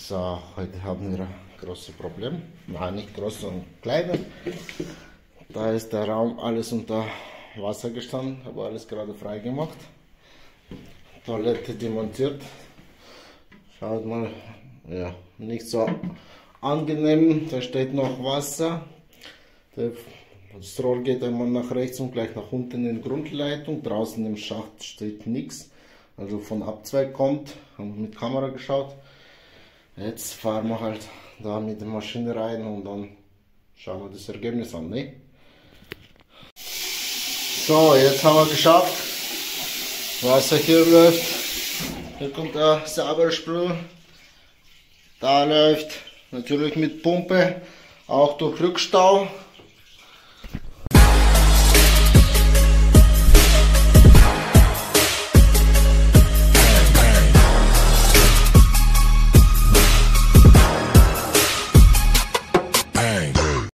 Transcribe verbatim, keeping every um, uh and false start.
So, heute haben wir ein großes Problem. Nein, nicht groß, sondern kleines. Da ist der Raum alles unter Wasser gestanden, habe alles gerade frei gemacht. Toilette demontiert. Schaut mal, ja, nicht so angenehm. Da steht noch Wasser. Das Rohr geht einmal nach rechts und gleich nach unten in die Grundleitung. Draußen im Schacht steht nichts. Also von Abzweig kommt. Haben wir mit Kamera geschaut. Jetzt fahren wir halt da mit der Maschine rein und dann schauen wir das Ergebnis an. Ne? So, jetzt haben wir geschafft. Wasser hier läuft. Hier kommt der Saubersprüh. Da läuft natürlich mit Pumpe, auch durch Rückstau.